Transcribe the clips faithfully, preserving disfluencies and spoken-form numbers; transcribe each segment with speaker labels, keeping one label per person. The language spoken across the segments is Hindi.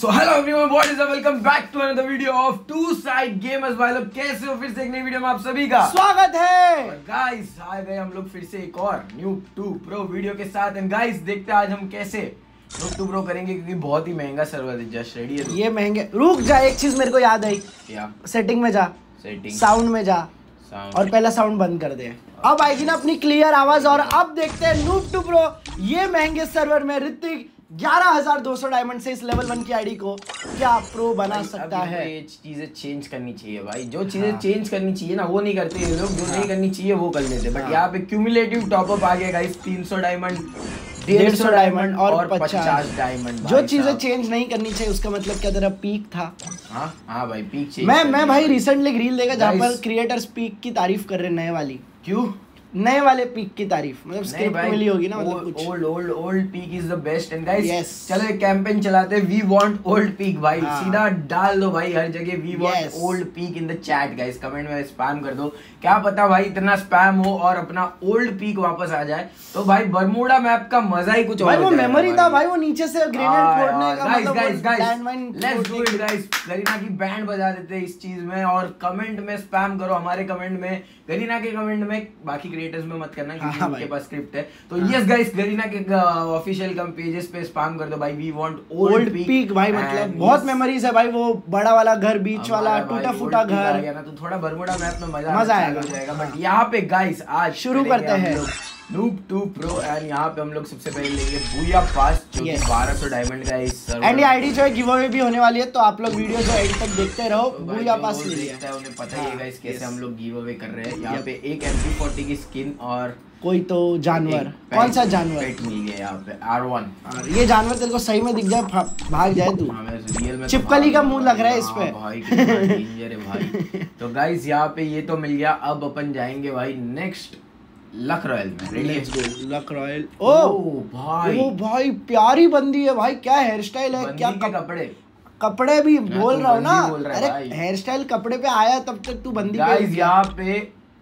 Speaker 1: So hello everyone, what is up? Welcome back to another video of Two Side Gamers। भाई लोग कैसे हो? फिर से एक नई वीडियो में आप सभी का
Speaker 2: स्वागत है।
Speaker 1: गाइस आ गए हम लोग फिर से एक और न्यू टू प्रो वीडियो के साथ। एंड गाइस देखते हैं आज हम कैसे न्यू टू प्रो करेंगे, क्योंकि बहुत ही महंगा सर्वर है। जस्ट रेडी है
Speaker 2: ये महंगे। रुक जा, एक चीज मेरे को याद आई।
Speaker 1: क्या?
Speaker 2: सेटिंग में जा,
Speaker 1: सेटिंग
Speaker 2: साउंड में जा
Speaker 1: साउंड
Speaker 2: और पहला साउंड बंद कर दे। अब आएगी ना अपनी क्लियर आवाज। और अब देखते हैं न्यू टू प्रो ये महंगे सर्वर में ऋतिक ग्यारह हज़ार दो सौ डायमंड से इस लेवल वन की आईडी को क्या प्रो बना सकता है।
Speaker 1: ये चीजें चेंज करनी चाहिए भाई, जो चीजें हाँ। चेंज करनी चाहिए ना वो नहीं करते ये लोग, जो हाँ। नहीं करनी चाहिए वो कर लेते। बट हाँ। यहाँ पे क्यूमुलेटिव टॉपअप आ गया गाइस, तीन सौ डायमंड,
Speaker 2: डेढ़ सौ डायमंड और
Speaker 1: पचास डायमंड।
Speaker 2: जो चीजें चेंज नहीं करनी चाहिए उसका मतलब क्या तेरा पीक था?
Speaker 1: हाँ हाँ भाई पीक चाहिए।
Speaker 2: मैं मैं भाई रिसेंटली एक रील देखा जहाँ पर क्रिएटर्स पीक की तारीफ कर रहे नए वाली।
Speaker 1: क्यों?
Speaker 2: नए वाले पीक की तारीफ, मतलब स्क्रिप्ट मिली होगी ना, मतलब कुछ
Speaker 1: old old old peak is the best. And guys
Speaker 2: yes.
Speaker 1: चलो एक कैंपेन चलाते हैं, वी वांट ओल्ड पीक भाई। हाँ. सीधा डाल दो भाई हर जगह we want old peak in the chat guys. Comment में स्पैम कर दो, क्या पता भाई इतना स्पैम हो और अपना ओल्ड पीक वापस आ जाए तो भाई बरमूडा मैप का मजा ही कुछ और
Speaker 2: भाई। वो मेमोरी था भाई, वो नीचे से ग्रेनेड फोड़ने का।
Speaker 1: Guys guys guys let's do it guys. Garena की बैंड बजा देते हैं इस चीज में, और कमेंट में स्पैम करो, हमारे कमेंट में, गरीना के कमेंट में, बाकी क्रिएटर्स में मत करना क्योंकि उनके पास स्क्रिप्ट है। तो यस गाइस गरीना के ऑफिशियल कम पेजेस पे स्पैम कर दो भाई, वी वांट ओल्ड
Speaker 2: पीक भाई। मतलब बहुत मेमोरीज है भाई, वो बड़ा वाला घर, बीच वाला टूटा फूटा घर
Speaker 1: ना, तो थोड़ा बरमूडा मैप में मजा
Speaker 2: मजा आएगा।
Speaker 1: बट यहाँ पे गाइस आज
Speaker 2: शुरू करते हैं
Speaker 1: नूब टू प्रो। एंड यहाँ पे हम लोग सबसे पहले लेंगे बूया पास, जो कि बारह सौ डायमंड का इस सर्वर।
Speaker 2: एंड ये आईडी जो है गिव अवे भी होने वाली है, तो आप लोग वीडियो जो एंड तक देखते रहो। बूया पास ले लिया है,
Speaker 1: उन्हें पता ही है गाइस कैसे हम लोग गिव अवे कर रहे हैं। यहाँ पे एक एम पी फोर्टी की स्किन और
Speaker 2: कोई तो जानवर, कौन सा जानवर
Speaker 1: पेट मिल गया यहाँ पे आर वन।
Speaker 2: ये जानवर तेरे को सही में दिख जाए भाग जाए तू।
Speaker 1: रियल में
Speaker 2: चिपकली का मुंह लग रहा है इस पे
Speaker 1: भाई, डेंजर है भाई। तो गाइस यहाँ पे ये तो मिल गया, अब अपन जाएंगे भाई नेक्स्ट लक रॉयल में। रेडी है?
Speaker 2: Luck royal. ओ भाई, ओ भाई प्यारी बंदी है भाई, क्या हेयर स्टाइल है, क्या
Speaker 1: कपड़े
Speaker 2: कपड़े भी बोल रहा हूँ ना। अरे हेयर स्टाइल कपड़े पे आया तब तक तू बंदी।
Speaker 1: गाइस यहाँ पे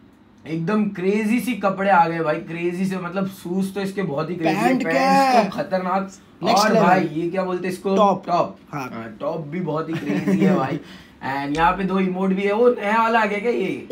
Speaker 1: एकदम क्रेजी सी कपड़े आ गए भाई, क्रेजी से मतलब शूज तो इसके बहुत ही क्रेजी, पैंट्स तो खतरनाक, और भाई ये क्या बोलते हैं इसको,
Speaker 2: टॉप
Speaker 1: टॉप हाँ टॉप भी बहुत ही क्रेजी है भाई। एंड यहाँ पे दो इमोट भी है। वो नया वाला आ गया क्या ये?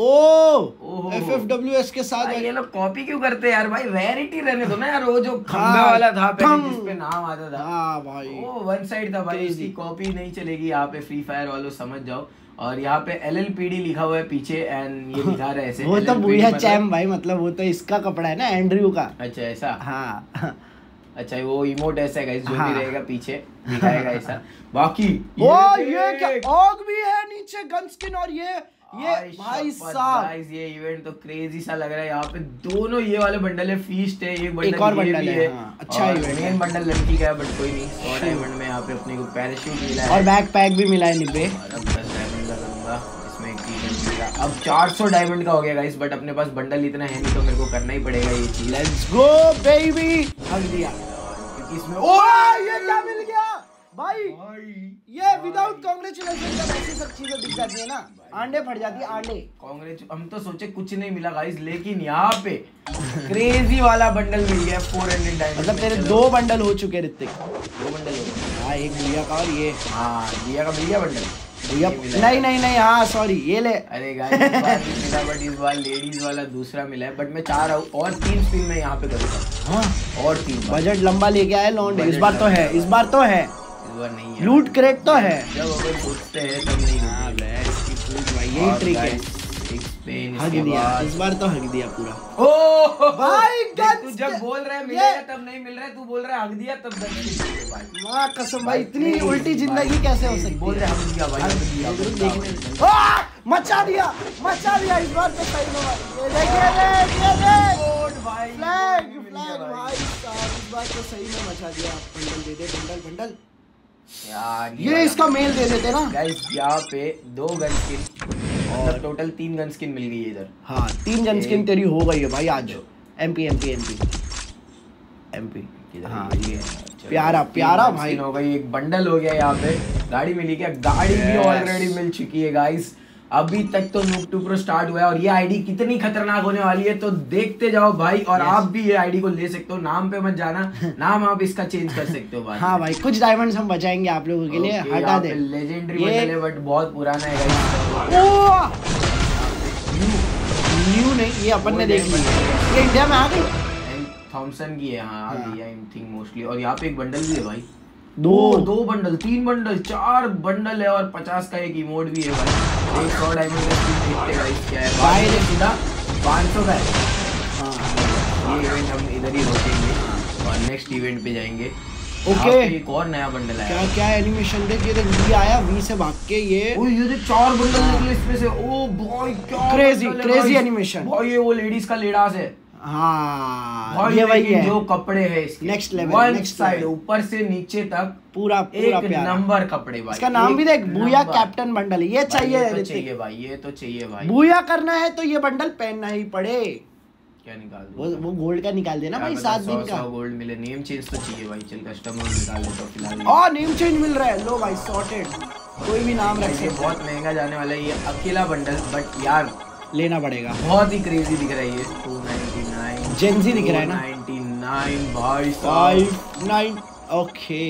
Speaker 2: Oh F F W S के साथ।
Speaker 1: ये लोग कॉपी क्यों करते हैं यार भाई, रेयरिटी रहने दो ना यार। वो जो खंबे वाला था पहले जिस पे नाम आता था,
Speaker 2: हाँ भाई
Speaker 1: वो वन साइड था भाई, इसकी कॉपी नहीं चलेगी यहाँ पे। फ्री फायर वालों समझ जाओ। और यहाँ पे एल एल पी डी लिखा हुआ है पीछे, एंड ये लिखा रहा है ऐसे।
Speaker 2: वो तो बुया चैम भाई, मतलब वो तो इसका कपड़ा है ना, एंड्रयू का।
Speaker 1: अच्छा ऐसा?
Speaker 2: हाँ
Speaker 1: अच्छा वो इमोट ऐसा है जो भी रहेगा पीछे दिखाएगा ऐसा। बाकी
Speaker 2: ओ ये क्या ऑग भी है नीचे, गन स्किन, और ये ये भाई साहब
Speaker 1: ये इवेंट तो क्रेजी सा लग रहा है। यहाँ पे दोनों ये वाले बंडल है, फीस्ट है, एक बंडल
Speaker 2: एक और बंडल
Speaker 1: है,
Speaker 2: है। हाँ, अच्छा इवेंट।
Speaker 1: मेन बंडल लड़की का है बट कोई नहीं। सौ डायमंड में यहाँ पे अपने को पैराशूट मिला है
Speaker 2: और बैक पैक भी मिला है निब्बे।
Speaker 1: अब दस डायमंड का लूंगा, इसमें एक टी-शर्ट मिलेगा। अब चार सौ डायमंड का हो गया गाइस, बट अपने पास बंडल इतना है नहीं तो मेरे को करना ही पड़ेगा ये चीज।
Speaker 2: Let's go baby. हक दिया
Speaker 1: इसमें।
Speaker 2: ओ ये क्या मिल गया भाई, ये विदाउट कांग्रेचुलेशन का ऐसी सब चीजें दिख जाती है ना, आंडे फट जाती है आंडे।
Speaker 1: कांग्रेच हम तो सोचे कुछ नहीं मिला गाइस, लेकिन यहाँ पे क्रेजी वाला बंडल मिल गया फोर हंड्रेड डायमंड।
Speaker 2: मतलब तेरे दो बंडल हो चुके ऋतिक।
Speaker 1: दो बंडल हो गए
Speaker 2: हाँ, एक भैया का और ये।
Speaker 1: हाँ भैया का मिल गया बंडल।
Speaker 2: भैया नहीं नहीं नहीं हाँ सॉरी ये ले।
Speaker 1: अरे गाइस इस बार नहीं मिला, बट इस बार लेडीज वाला दूसरा मिला है। बट मैं चाह रहा हूँ और तीन स्पिन में यहाँ पे करूँगा। हाँ और तीन।
Speaker 2: बजट लंबा लेके आए लॉन्ड, इस बार तो है, इस बार तो है,
Speaker 1: इस बार नहीं है।
Speaker 2: लूट क्रेट तो है,
Speaker 1: जब अगर पूछते हैं तब नहीं।
Speaker 2: हाँ भाई यही ट्रिक है। हक दिया इस बार तो, हक दिया पूरा।
Speaker 1: ओ
Speaker 2: भाई
Speaker 1: तू जब बोल रहा है मिलेगा तब नहीं मिल रहा है, तू बोल रहा है हक दिया तब भाई।
Speaker 2: माँ कसम भाई, इतनी उल्टी जिंदगी कैसे हो सकती है?
Speaker 1: बोल रहे हक दिया भाई, हक दिया
Speaker 2: देखने मचा दिया मचा दिया इस बार तो सही में। ये देखिए ये ये
Speaker 1: भाई
Speaker 2: फ्लैग फ्लैग भाई साहब, इस बार तो सही में मचा दिया। बंडल दे दे, बंडल बंडल
Speaker 1: यार
Speaker 2: ये इसका मेल दे देते ना
Speaker 1: गाइस। यहाँ पे दो गन स्किन और टोटल तीन गन स्किन मिल गई है इधर।
Speaker 2: हाँ तीन गन स्किन तेरी हो गई है भाई आज। एमपी एमपी एमपी एमपी हाँ ये प्यारा प्यारा भाई
Speaker 1: हो गई। एक बंडल हो गया, यहाँ पे गाड़ी मिली क्या? गाड़ी भी ऑलरेडी मिल चुकी है गाइस। अभी तक तो नूब टू प्रो स्टार्ट हुआ है और ये आईडी कितनी खतरनाक होने वाली है तो देखते जाओ भाई। और आप भी ये आईडी को ले सकते हो, नाम पे मत जाना, नाम आप इसका चेंज कर सकते हो भाई।
Speaker 2: हाँ भाई कुछ डायमंड्स हम बचाएंगे आप लोगों के लिए। हटा दे,
Speaker 1: लेजेंडरी बंडल है बट बहुत पुराना है।
Speaker 2: न्यू नहीं, ये अपन ने देख लिया, ये इंडिया में आ गई।
Speaker 1: थॉमसन की है हाँ, आ गई आई थिंक मोस्टली। और यहाँ पे एक बंडल भी है भाई,
Speaker 2: दो
Speaker 1: दो बंडल, तीन बंडल, चार बंडल है और पचास का एक इमोट भी है भाई। एक सौ डायमंड का स्किन देखते गाइस क्या है भाई, ये सीधा पाँच सौ का है। हाँ ये इवेंट हम इधर ही रोकेंगे और नेक्स्ट इवेंट पे जाएंगे।
Speaker 2: ओके
Speaker 1: एक और नया बंडल आया,
Speaker 2: क्या क्या एनिमेशन देख, ये देख वी आया, वी से भाग के ये
Speaker 1: ओ ये देख चार बंडल निकले इसमें से। ओ भाई क्या
Speaker 2: क्रेजी क्रेजी एनिमेशन
Speaker 1: भाई, ये वो लेडीज का लेडास है।
Speaker 2: हाँ ये वही है
Speaker 1: जो कपड़े है इसके
Speaker 2: नेक्स्ट लेवल, नेक्स्ट
Speaker 1: साइड ऊपर से नीचे तक
Speaker 2: पूरा पूरा
Speaker 1: एक नंबर कपड़े भाई।
Speaker 2: इसका नाम भी देख, बूया कैप्टन बंडल, ये चाहिए
Speaker 1: ये तो चाहिए भाई, ये तो चाहिए भाई।
Speaker 2: बूया करना है तो ये बंडल पहनना ही पड़े।
Speaker 1: क्या निकाल
Speaker 2: वो वो गोल्ड का निकाल देना भाई, सात दिन का
Speaker 1: गोल्ड मिले। नेम चेंज तो चाहिए भाई, चल कस्टमर निकाल दे तो फिलहाल।
Speaker 2: और नेम चेंज मिल रहा है, लो भाई सॉर्टेड, कोई भी नाम रख
Speaker 1: सकते। बहुत महंगा जाने वाला है ये अकेला बंडल, बट यार
Speaker 2: लेना पड़ेगा।
Speaker 1: बहुत ही क्रेजी दिख रहा है ये। टू नाइंटी नाइन
Speaker 2: जेंजी दिख रहा है ना,
Speaker 1: नाइंटी नाइन भाई
Speaker 2: फाइव नाइन। ओके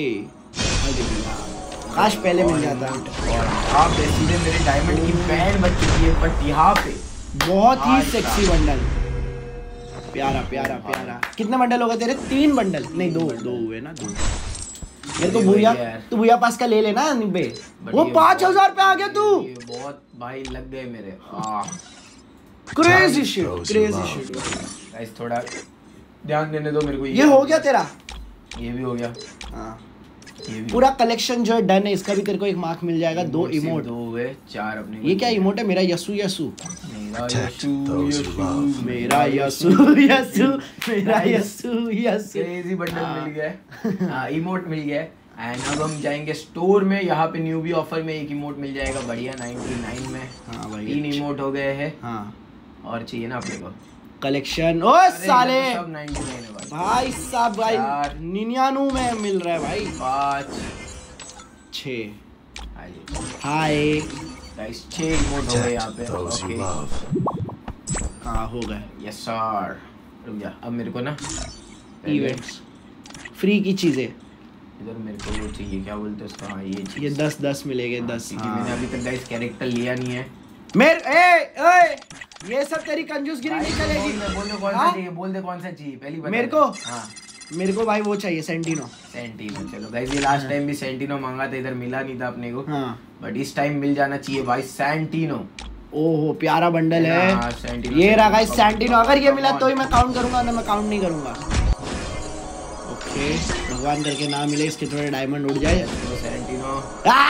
Speaker 2: काश पहले मिल जाता।
Speaker 1: और आप सीधे मेरे डायमंड की बैंड बच चुकी है, बट यहाँ पे
Speaker 2: बहुत ही सेक्सी बंडल, प्यारा प्यारा प्यारा। कितने बंडल हो गए तेरे? तीन बंडल नहीं, दो दो हुए ना, दो। मेरे को भूया, तू भूया पास का ले लेना निब्बे। वो पाँच हजार पे आ गया तू।
Speaker 1: बहुत भाई लग गए मेरे।
Speaker 2: Crazy shit, crazy shit.
Speaker 1: Guys थोड़ा ध्यान देने दो मेरे को।
Speaker 2: ये हो गया तेरा,
Speaker 1: ये भी हो गया।
Speaker 2: हाँ पूरा कलेक्शन जो है डन है। इसका भी तेरे को एक मार्क मिल जाएगा। दो इमोट,
Speaker 1: दो हुए, चार अपने।
Speaker 2: ये क्या इमोट है? मेरा यसु यसु,
Speaker 1: मेरा यसु यसु,
Speaker 2: मेरा यसु यसु, मेरा यसु यसु।
Speaker 1: क्रेजी बंडल मिल गया, हाँ इमोट मिल गया। एंड अब हम जाएंगे स्टोर में, यहाँ पे न्यूबी ऑफर में एक इमोट मिल जाएगा बढ़िया नाइंटी नाइन में।
Speaker 2: हाँ भाई
Speaker 1: तीन इमोट हो गए हैं।
Speaker 2: हाँ
Speaker 1: और चाहिए ना अपने को
Speaker 2: कलेक्शन। ओ साले
Speaker 1: सब नाइंटी नाइन है भाई।
Speaker 2: भाई साहब भाई निन्यानवे में मिल रहा है भाई।
Speaker 1: पाँच
Speaker 2: छः हाय
Speaker 1: गाइस, छः इमोट हो गए यहाँ पे। ओके
Speaker 2: हाँ हो गए।
Speaker 1: Yes sir. रुक जा, अब मेरे को ना
Speaker 2: इवेंट्स फ्री की चीजें
Speaker 1: इधर मेरे को वो चाहिए, क्या बोलते हैं उसका? हाँ ये चीज़,
Speaker 2: ये दस दस मिलेंगे। दस
Speaker 1: क्योंकि मैंने अभी तक गाइस कैरेक्टर लिया नहीं है।
Speaker 2: मेरे ए ए ये सब तेरी कंजूसगिरी नहीं चलेगी।
Speaker 1: बोल दे कौन सा चाहिए, बोल दे कौन सा चाहिए पहली बार
Speaker 2: मेरे को।
Speaker 1: हाँ
Speaker 2: मेरे को भाई वो चाहिए सेंटिनो।
Speaker 1: सेंटिनो चलो गाइस, ये लास्ट टाइम भी सेंटिनो मांगा था, इधर मिला नहीं था अपने को।
Speaker 2: हाँ
Speaker 1: बट इस टाइम मिल जाना चाहिए भाई सेंटिनो।
Speaker 2: ओहो प्यारा बंडल है।
Speaker 1: हाँ,
Speaker 2: ये रहा गाइस सेंटिनो। अगर ये मिला तो ही मैं काउंट करूंगा, ना मैं काउंट नहीं करूंगा। ओके भगवान करके ना मिले, इसके थोड़े डायमंड उड़ जाए।
Speaker 1: सेंटिनो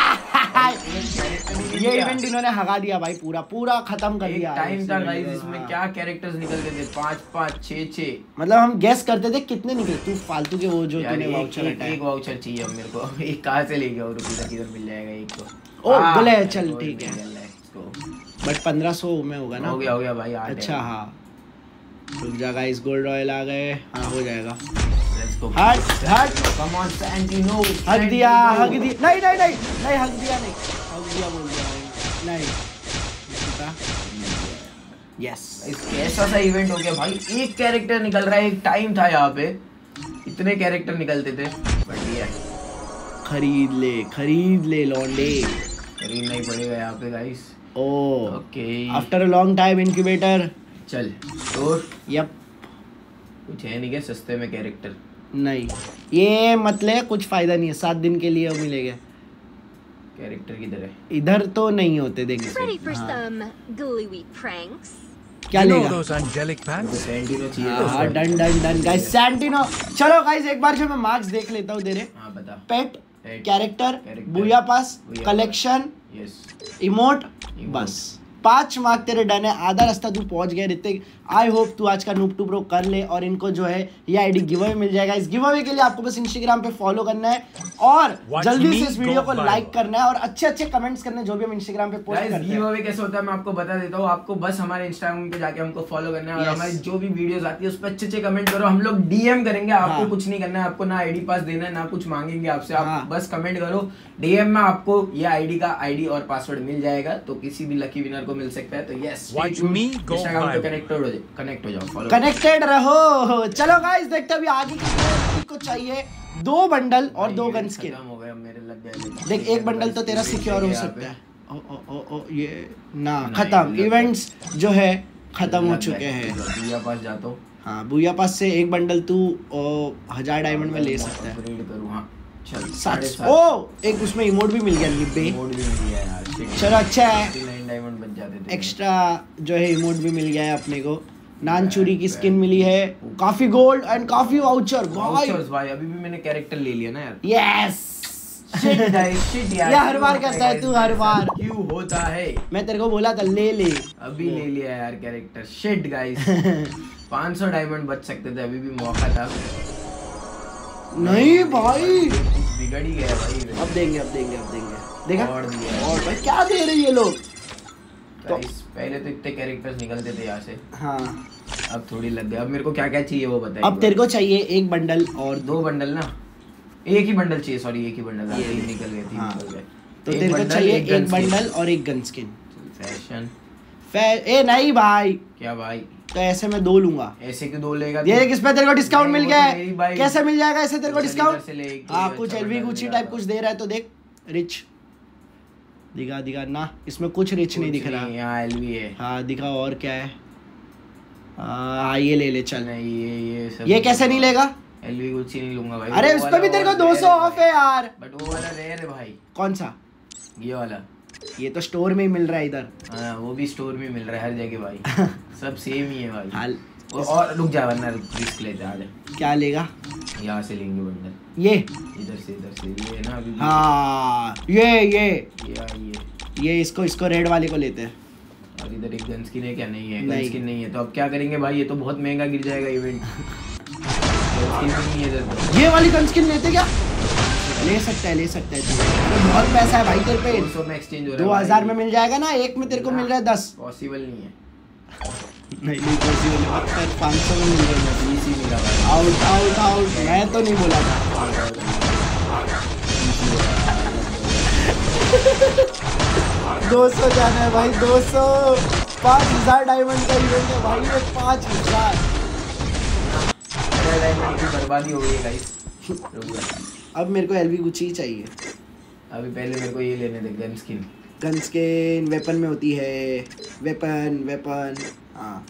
Speaker 2: ये इवेंट इन्होंने हगा दिया भाई, पूरा पूरा खत्म कर दिया।
Speaker 1: टाइम था गाइस इसमें क्या कैरेक्टर्स निकलते थे, पाँच पाँच छः छः।
Speaker 2: मतलब हम गेस करते थे कितने निकले। तू फालतू के वो जो तूने वाउचर हटाया।
Speaker 1: एक वाउचर चाहिए अब मेरे को। एक कहाँ से ले गया और रुपये किधर मिल जाएगा एक तो।
Speaker 2: ओ बोले चल ठीक है, बट पंद्रह सौ में होगा ना?
Speaker 1: हो गया हो गया भाई।
Speaker 2: अच्छा हाँ रुक जा गाइस, गोल्ड रॉयल आ गए। हाँ हो जाएगा।
Speaker 1: हट हट कम ऑन सेंटिनो।
Speaker 2: हक दिया हक दिया नहीं नहीं नहीं नहीं हक दिया नहीं हक दिया बोल दिया नहीं। यस
Speaker 1: कैसा सा इवेंट हो गया भाई, एक कैरेक्टर निकल रहा है। एक टाइम था यहाँ पे इतने कैरेक्टर निकलते थे, बढ़िया
Speaker 2: खरीद ले खरीद ले लौंडे,
Speaker 1: खरीदना ही पड़ेगा यहाँ पे guys.
Speaker 2: Oh
Speaker 1: okay
Speaker 2: after a long time incubator.
Speaker 1: चल तो
Speaker 2: यप
Speaker 1: कुछ है नहीं क्या सस्ते में कैरेक्टर?
Speaker 2: नहीं ये मतलब कुछ फायदा नहीं है, सात दिन के लिए मिलेगा।
Speaker 1: कैरेक्टर किधर है?
Speaker 2: इधर तो नहीं होते देंगे। क्या लेगा?
Speaker 1: सेंटिनो चाहिए।
Speaker 2: हाँ done done done guys Santino. चलो गाइस एक बार जो मैं मार्क्स देख लेता हूँ तेरे।
Speaker 1: हाँ बता।
Speaker 2: Pet, character, booyah pass, collection, emote, बस पांच मार्क तेरे डन है, आधा रास्ता तू पहुंच गया ऋतिक। आई होप तू आज का नूब टू प्रो कर ले और इनको जो है ये आईडी गिव अवे मिल जाएगा। इस गिव अवे के लिए आपको बस इंस्टाग्राम पे फॉलो करना है और जल्दी से इस वीडियो को लाइक करना है और अच्छे अच्छे कमेंट्स करने जो भी हम इंस्टाग्राम पे पोस्ट करते हैं।
Speaker 1: गिव अवे कैसे होता है मैं आपको बता देता हूँ। आपको बस हमारे इंस्टाग्राम पे जाके हमको फॉलो करना है और हमारी जो भी वीडियोस आती है उस पर अच्छे अच्छे कमेंट करो, हम लोग डीएम करेंगे। आपको कुछ नहीं करना है, आपको ना आईडी पास देना है ना कुछ मांगेंगे आपसे, आप बस कमेंट करो डीएम में, आपको ये आईडी का आईडी और पासवर्ड मिल जाएगा तो किसी भी लकी विनर को मिल सकता है। तो इंस्टाग्राम पे कनेक्टेड हो कनेक्ट हो जाओ,
Speaker 2: कनेक्टेड रहो। चलो गाइस देखते हैं अभी आगे की को चाहिए दो बंडल और दो गन स्किन
Speaker 1: हो गए मेरे लग गए।
Speaker 2: देख एक बंडल तो तेरा सिक्योर हो सकता है। ओ ओ ओ ओ ये ना खत्म, इवेंट्स जो है खत्म हो चुके हैं।
Speaker 1: बुया पास जाता हूं।
Speaker 2: हाँ बुया पास से एक बंडल तू हजार डायमंड में ले सकता है।
Speaker 1: अपग्रेड करूं हां चल
Speaker 2: साढ़े ओ एक उसमें इमोट भी मिल गया, निब्बे
Speaker 1: इमोट भी मिल गया यार।
Speaker 2: चलो अच्छा है,
Speaker 1: नौ डायमंड बन जाते थे।
Speaker 2: एक्स्ट्रा जो है इमोट भी मिल गया है अपने को। नानचूरी की स्किन मिली है, काफी गोल्ड एंड काफी वाउचर भाई।
Speaker 1: भाई अभी भी मैंने कैरेक्टर ले लिया ना यार।
Speaker 2: यस
Speaker 1: शिट गाइस शिट यार,
Speaker 2: ये हर बार करता है तू, हर बार
Speaker 1: क्यों होता है?
Speaker 2: मैं तेरे को बोला था ले ले,
Speaker 1: अभी ले लिया यार कैरेक्टर। शिट गाइस पाँच सौ डायमंड बच सकते थे, अभी भी मौका था।
Speaker 2: नहीं भाई
Speaker 1: बिगड़ ही गया भाई।
Speaker 2: अब देंगे अब देंगे अब देंगे देखा
Speaker 1: और दिया
Speaker 2: और भाई क्या दे रहे ये लोग।
Speaker 1: तो पहले तो इतने कैरेक्टर्स निकलते थे यहाँ से,
Speaker 2: हाँ
Speaker 1: अब थोड़ी लग गई। अब मेरे को क्या क्या चाहिए वो बताइए।
Speaker 2: अब तेरे को चाहिए एक बंडल और
Speaker 1: दो बंडल ना, एक ही बंडल चाहिए, सॉरी एक ही बंडल। ये निकल गए, तीन
Speaker 2: हाँ।
Speaker 1: निकल गए।
Speaker 2: तो तेरे को चाहिए एक बंडल और एक गन स्किन।
Speaker 1: फैशन
Speaker 2: फै ए नहीं भाई,
Speaker 1: क्या भाई?
Speaker 2: तो ऐसे में दो लूंगा।
Speaker 1: ऐसे क्यों दो लेगा?
Speaker 2: ये किस पे तेरे को डिस्काउंट मिल गया है?
Speaker 1: भाई
Speaker 2: कैसे मिल जाएगा ऐसे तेरे को डिस्काउंट?
Speaker 1: से
Speaker 2: हाँ कुछ एलवी गुची टाइप कुछ दे रहा है तो देख। रिच दिखा दिखा ना, इसमें कुछ रिच नहीं दिख रहा।
Speaker 1: यहाँ एलवी है।
Speaker 2: हाँ दिखा और क्या है? हाँ ये ले ले चल।
Speaker 1: नहीं ये ये सब
Speaker 2: ये कैसे नहीं लेगा?
Speaker 1: एलवी गुची नहीं लूंगा भाई।
Speaker 2: अरे उस पे भी तेरे को दो सौ ऑफ है यार।
Speaker 1: बट वो वाला रेयर है भाई।
Speaker 2: कौन सा?
Speaker 1: ये वाला।
Speaker 2: ये तो स्टोर में ही मिल रहा है इधर।
Speaker 1: हाँ वो भी स्टोर में मिल रहा है हर जगह भाई। सब सेम ही है भाई।
Speaker 2: हाल
Speaker 1: और, और रुक जा वरना रिस्क लेते आ जा।
Speaker 2: क्या लेगा?
Speaker 1: यहाँ से लेंगे बंडल।
Speaker 2: ये
Speaker 1: इधर से इधर से ये है ना अभी।
Speaker 2: हाँ ये ये
Speaker 1: ये ये
Speaker 2: ये इसको इसको रेड वाले को लेते हैं।
Speaker 1: और इधर एक गन स्किन है क्या? नहीं है,
Speaker 2: नहीं।
Speaker 1: गन स्किन नहीं है तो अब क्या करेंगे भाई? ये तो बहुत महंगा गिर जाएगा इवेंट। नहीं है इधर तो।
Speaker 2: ये वाली गन स्किन लेते क्या? ले सकता है ले सकता है तो बहुत पैसा है भाई तेरे पे।
Speaker 1: दो सौ में एक्सचेंज हो रहा है।
Speaker 2: दो हजार में मिल जाएगा ना, एक में तेरे को मिल रहा है दस।
Speaker 1: पॉसिबल नहीं है।
Speaker 2: नहीं नहीं पॉसिबल है, मतलब पाँच सौ में मिल रहा है।
Speaker 1: इसी मिला भाई।
Speaker 2: आउट आउट आउट, मैं तो नहीं बोला था। दो सौ जाना है भाई, दो सौ। पाँच हजार डायमंड का इवेंट है भाई, ये पाँच हजार
Speaker 1: डायमंड की बर्बादी हो गई है गाइस।
Speaker 2: अब मेरे को एलवी गुची ही चाहिए।
Speaker 1: अभी पहले मेरे को ये लेने दे gun skin.
Speaker 2: Gun skin weapon में होती है, वेपन वेपन हाँ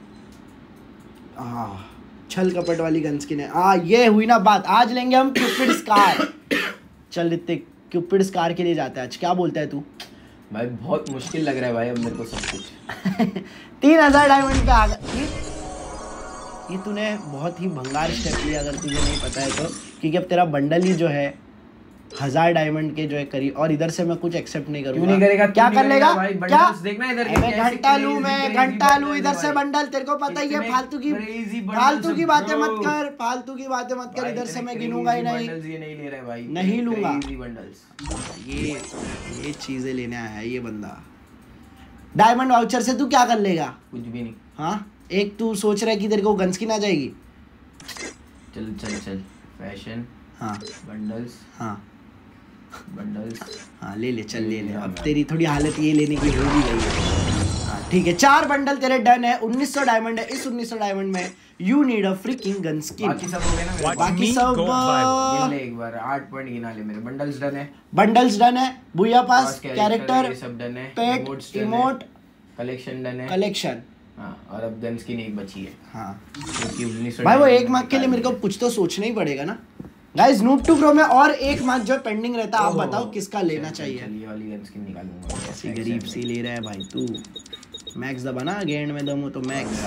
Speaker 2: हाँ छल कपट वाली गन स्किन है। हाँ ये हुई ना बात। आज लेंगे हम क्यूपिड स्कार। चल ऋतिक क्यूपिड स्कार के लिए जाता है आज, क्या बोलता है तू?
Speaker 1: भाई बहुत मुश्किल लग रहा है भाई अब मेरे को सब कुछ।
Speaker 2: तीन हजार डायमंड पे आ गया। ये तूने बहुत ही भंगार स्टेप लिया अगर तुझे नहीं पता है तो, क्योंकि अब तेरा बंडल ही जो है हजार डायमंड के जो है करीब। और इधर से मैं कुछ एक्सेप्ट नहीं करूंगा।
Speaker 1: क्यों नहीं करेगा?
Speaker 2: क्या कर लेगा? क्या
Speaker 1: देखना इधर
Speaker 2: घंटा लूं मैं, घंटा लूं इधर से बंडल। तेरे को पता ही है फालतू की फालतू की बातें मत कर, फालतू की बातें मत कर। इधर से मैं गिनूंगा ही नहीं।
Speaker 1: ये नहीं ले रहा है भाई,
Speaker 2: नहीं लूंगा ये ये चीजें लेने आया है ये बंदा। डायमंड वाउचर से तू क्या कर लेगा?
Speaker 1: कुछ भी नहीं।
Speaker 2: हाँ एक तू सोच रहा है कि तेरे को गन स्किन आ जाएगी।
Speaker 1: चल चल चल फैशन
Speaker 2: हाँ
Speaker 1: बंडल्स
Speaker 2: हाँ
Speaker 1: बंडल्स
Speaker 2: हाँ ले ले चल ले ले। अब तेरी थोड़ी हालत ये लेने की हो भी गई है। हाँ ठीक है, चार बंडल तेरे डन है। उन्नीस सौ डायमंड है। इस उन्नीस सौ डायमंड में you need a freaking gun skin.
Speaker 1: बाकी सब हो गए ना मेरे?
Speaker 2: बाकी सब
Speaker 1: गिन ले एक बार। आठ पॉइंट गिना ले। मेरे बंडल्स डन है।
Speaker 2: बंडल्स डन है। बुया पास कैरेक्टर
Speaker 1: ये सब डन है।
Speaker 2: पेट इमोट
Speaker 1: कलेक्शन डन है।
Speaker 2: कलेक्शन
Speaker 1: हाँ और अब गन स्किन एक बची है।
Speaker 2: हाँ
Speaker 1: क्योंकि उन्नीस सौ
Speaker 2: भाई वो एक मार्क के लिए मेरे को कुछ तो सोचना ही पड़ेगा ना गाइस। नूब टू प्रो में और एक मार्क जो पेंडिंग रहता है, आप बताओ किसका लेना चाहिए?
Speaker 1: ये वाली गन स्किन निकालूंगा।
Speaker 2: ऐसी गरीब सी ले रहा है भाई तू। मैक्स दबा ना, गेंड में दम हो तो मैक्स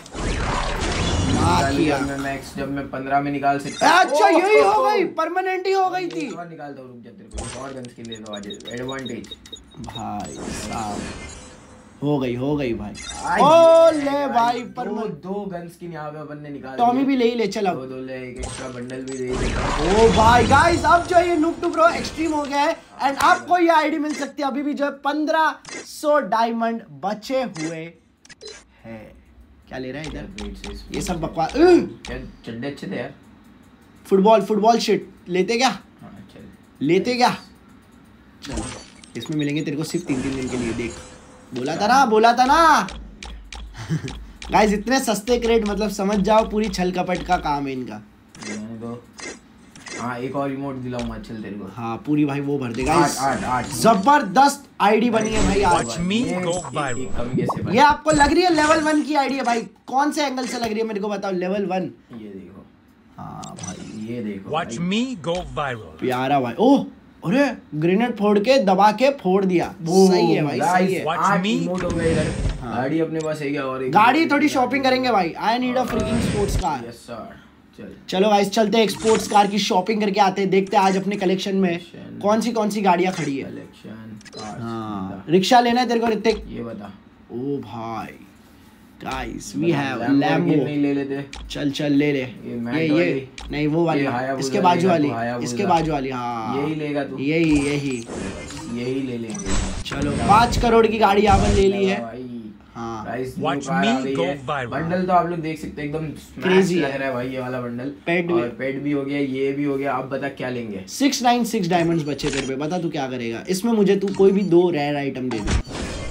Speaker 1: मैं मैक्स जब मैं पंद्रह में निकाल सकता।
Speaker 2: अच्छा यही हो गई, परमानेंट ही हो गई थी।
Speaker 1: और निकालता हूं, रुक जा तेरे को और गन स्किन ले दो आज। एडवांटेज
Speaker 2: भाई साहब हो गई हो गई भाई। ओ ले भाई पर
Speaker 1: दो, दो गन स्किन यहाँ पे अपन ने निकाल
Speaker 2: टॉमी भी ले ही ले चल अब।
Speaker 1: दो दो ले, एक एक्स्ट्रा बंडल भी दे।
Speaker 2: ओ भाई गाइस अब जो ये नूब टू प्रो एक्सट्रीम हो गया है एंड आपको ये आईडी मिल सकती है अभी भी जो है पंद्रह सौ डायमंड बचे हुए है। क्या ले रहा है इधर ये सब बकवास।
Speaker 1: क्या चड्डे अच्छे थे यार।
Speaker 2: फुटबॉल फुटबॉल शिट लेते क्या?
Speaker 1: हाँ, चल
Speaker 2: लेते क्या? चल इसमें मिलेंगे तेरे को सिर्फ तीन तीन दिन के लिए। देख बोला था ना बोला था ना गाइस इतने सस्ते क्रेट मतलब समझ जाओ पूरी छल कपट का काम है इनका।
Speaker 1: तो हाँ एक और रिमोट दिलाऊंगा चल तेरे को।
Speaker 2: हाँ पूरी भाई वो भर देगा।
Speaker 1: आठ आठ आठ
Speaker 2: जबरदस्त आईडी बनी है भाई आज। ये आपको लग रही है लेवल वन की आईडी है भाई? कौन से एंगल से लग रही है मेरे को बताओ? लेवल वन
Speaker 1: ये देखो।
Speaker 2: हाँ भाई
Speaker 1: ये देखो
Speaker 3: वॉच मी गो वायरल।
Speaker 2: प्यारा भाई। ओह अरे ग्रेनेड फोड़ के दबा के फोड़ दिया। सही है भाई सही है।
Speaker 1: आठ इमोट हो गए इधर। गाड़ी अपने पास है क्या? और एक
Speaker 2: गाड़ी थोड़ी शॉपिंग करेंगे भाई। I need a freaking sports car.
Speaker 1: Yes sir चल
Speaker 2: चलो गाइस चलते हैं एक स्पोर्ट्स कार की शॉपिंग करके आते हैं। देखते हैं आज अपने कलेक्शन में कौन सी कौन सी गाड़ियां खड़ी है।
Speaker 1: कलेक्शन
Speaker 2: हाँ रिक्शा लेना है तेरे को ऋतिक?
Speaker 1: ये बता।
Speaker 2: ओ भाई गाइस वी हैव लैम्बो।
Speaker 1: नहीं ले लेते?
Speaker 2: चल चल ले ले। ये ये नहीं वो वाली इसके बाजू वाली इसके बाजू वाली। हाँ
Speaker 1: यही लेगा तू?
Speaker 2: यही यही
Speaker 1: यही ले लेंगे।
Speaker 2: चलो पाँच करोड़ की गाड़ी यहाँ पर ले ली है। हाँ
Speaker 1: बंडल तो आप लोग देख सकते हैं एकदम क्रेजी लग रहा है भाई ये वाला बंडल। पेट भी, पेट भी हो गया ये भी हो गया। अब बता क्या लेंगे?
Speaker 2: सिक्स नाइन सिक्स डायमंड्स बचे तेरे पे। बता तू क्या करेगा इसमें? मुझे तू कोई भी दो रेयर आइटम दे दे।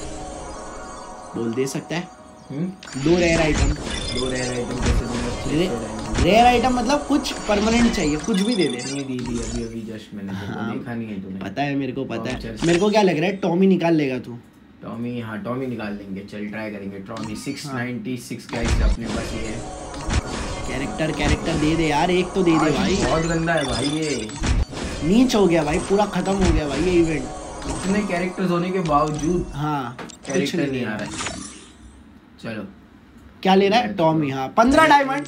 Speaker 2: बोल दे सकता है? दो रेयर आइटम।
Speaker 1: दो रेयर आइटम कैसे दूंगा?
Speaker 2: रेयर आइटम मतलब कुछ परमानेंट चाहिए कुछ भी दे दे।
Speaker 1: नहीं दी थी अभी अभी जस्ट मैंने हाँ, देखा नहीं है तूने।
Speaker 2: पता है मेरे को पता है। मेरे को क्या लग रहा है टॉमी निकाल लेगा तू?
Speaker 1: टॉमी हाँ टॉमी निकाल लेंगे। चल ट्राई करेंगे। Tommy six ninety six guys अपने पास ये है।
Speaker 2: कैरेक्टर कैरेक्टर दे दे यार एक तो दे दे भाई।
Speaker 1: बहुत गंदा है भाई ये।
Speaker 2: नीच हो गया भाई पूरा खत्म हो गया भाई ये इवेंट।
Speaker 1: इतने कैरेक्टर्स होने के बावजूद
Speaker 2: हाँ
Speaker 1: कैरेक्टर नहीं आ रहा है। चलो
Speaker 2: क्या ले रहा है? टॉमी हाँ पंद्रह डायमंड।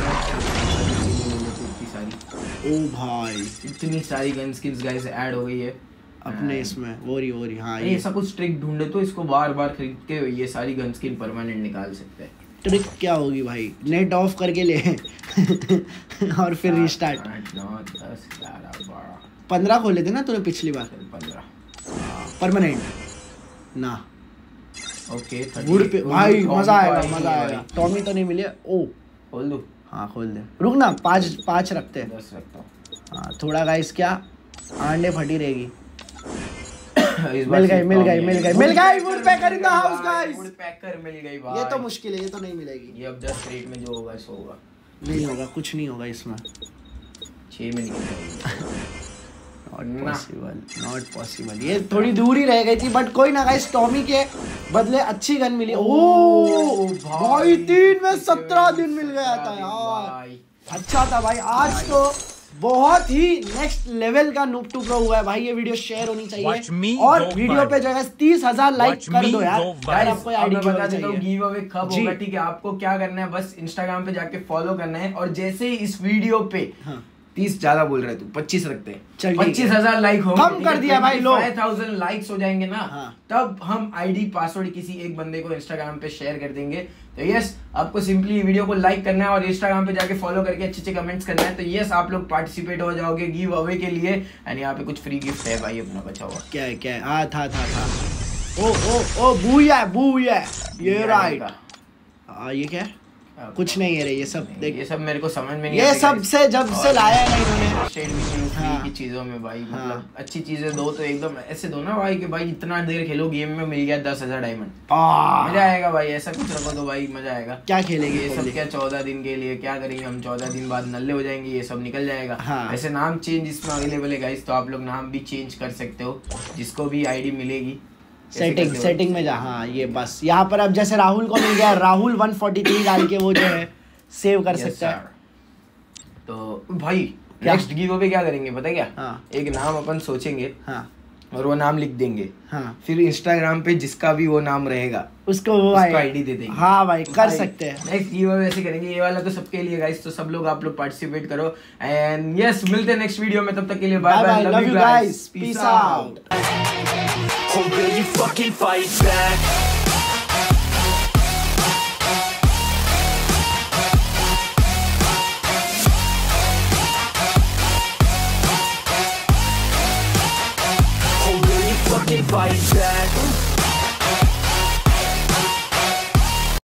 Speaker 2: ओ भाई
Speaker 1: इतनी सारी गन स्किन्स गाइस ऐड हो गई है
Speaker 2: अपने इसमें। वो रही वो रही हाँ
Speaker 1: ये ऐसा कुछ ट्रिक ढूंढे तो इसको बार बार खरीद के ये सारी गन स्किन परमानेंट निकाल सकते हैं।
Speaker 2: ट्रिक क्या होगी भाई? नेट ऑफ करके ले और फिर रिस्टार्ट। पंद्रह खोले थे ना तूने पिछली बार?
Speaker 1: पंद्रह
Speaker 2: परमानेंट ना।
Speaker 1: ओके
Speaker 2: वुड पे भाई मजा आएगा मजा आएगा। टॉमी तो नहीं मिले। ओ
Speaker 1: खोल दो।
Speaker 2: हाँ खोल दे। रुक ना पाँच पाँच रखते हैं।
Speaker 1: दस रखता हूँ।
Speaker 2: हाँ थोड़ा गाइस क्या आंडे फटी रहेगी। मिल गई मिल गई मिल गई मिल गई woodpecker in the house guys.
Speaker 1: Woodpecker मिल गई भाई।
Speaker 2: ये तो मुश्किल है ये तो नहीं मिलेगी।
Speaker 1: ये अब दस रेट में जो होगा सो होगा।
Speaker 2: नहीं होगा कुछ नहीं होगा इसमें।
Speaker 1: छह में निकल
Speaker 2: नॉट पॉसिबल नॉट पॉसिबल। ये थोड़ी दूर ही रह गई थी बट कोई ना गाइस टॉमी के बदले अच्छी गन मिली। ओ भाई तीन में सत्रह दिन मिल गया था यार। अच्छा था भाई आज तो बहुत ही नेक्स्ट लेवल का नूब टू प्रो हुआ है भाई। ये वीडियो शेयर होनी चाहिए और वीडियो पे जो है तीस हजार लाइक कर दो यार। यार आपको आईडी बता देता हूँ गिव अवे कब होगा ठीक है? आपको क्या करना है बस इंस्टाग्राम पे जाके फॉलो करना है और जैसे ही इस वीडियो पे तीस ज्यादा बोल रहे तू पच्चीस रखते हैं। पच्चीस हजार लाइक हो कम कर दिया भाई लोग।
Speaker 1: फाइव थाउजेंड लाइक्स हो जाएंगे ना हाँ। तब हम आईडी पासवर्ड किसी एक बंदे को इंस्टाग्राम पे शेयर कर देंगे। तो यस आपको सिंपली वीडियो को लाइक करना है और इंस्टाग्राम पे जाके फॉलो करके अच्छे अच्छे कमेंट्स करना है। तो यस आप लोग पार्टिसिपेट हो जाओगे गिव अवे के लिए एंड यहाँ पे कुछ फ्री गिफ्ट है भाई अपना बचा हुआ।
Speaker 2: क्या है क्या है? हाँ था था था। ओ ओ ओ बूया बूया ये राइट। हाँ ये क्या है? कुछ नहीं है रे ये सब देख।
Speaker 1: ये सब मेरे को समझ में नहीं
Speaker 2: ये सब से जब से लाया है इन्होंने
Speaker 1: स्टेट मिशन फ्री की चीजों में भाई मतलब हाँ। अच्छी चीजें दो तो एकदम ऐसे दो ना भाई कि भाई इतना देर खेलो गेम में मिल गया दस हजार डायमंड। मजा आएगा भाई ऐसा कुछ रखो तो भाई मजा आएगा।
Speaker 2: क्या खेलेंगे
Speaker 1: ये सब क्या चौदह दिन के लिए क्या करेंगे हम? चौदह दिन बाद नल्ले हो जाएंगे ये सब निकल जाएगा।
Speaker 2: हाँ।
Speaker 1: ऐसे नाम चेंज इसमें अवेलेबल है गाइस तो आप लोग नाम भी चेंज कर सकते हो जिसको भी आईडी मिलेगी।
Speaker 2: सेटिंग सेटिंग में जा हाँ ये बस यहाँ पर अब जैसे राहुल को मिल गया राहुल वन फोर्टी थ्री डाल के वो जो है सेव कर सकता है।
Speaker 1: तो भाई नेक्स्ट गिव अवे क्या करेंगे पता क्या?
Speaker 2: हाँ।
Speaker 1: एक नाम अपन सोचेंगे
Speaker 2: हाँ।
Speaker 1: और वो नाम लिख देंगे
Speaker 2: हाँ।
Speaker 1: फिर इंस्टाग्राम पे जिसका भी वो नाम रहेगा
Speaker 2: उसको वो
Speaker 1: आईडी दे देंगे।
Speaker 2: हाँ भाई कर भाई, सकते हैं।
Speaker 1: नेक्स्ट गिव अवे ऐसे करेंगे। ये वाला तो सबके लिए गाइस तो सब लोग आप लोग पार्टिसिपेट करो एंड यस मिलते हैं नेक्स्ट वीडियो में। तब तक के लिए bye bye love you guys peace out.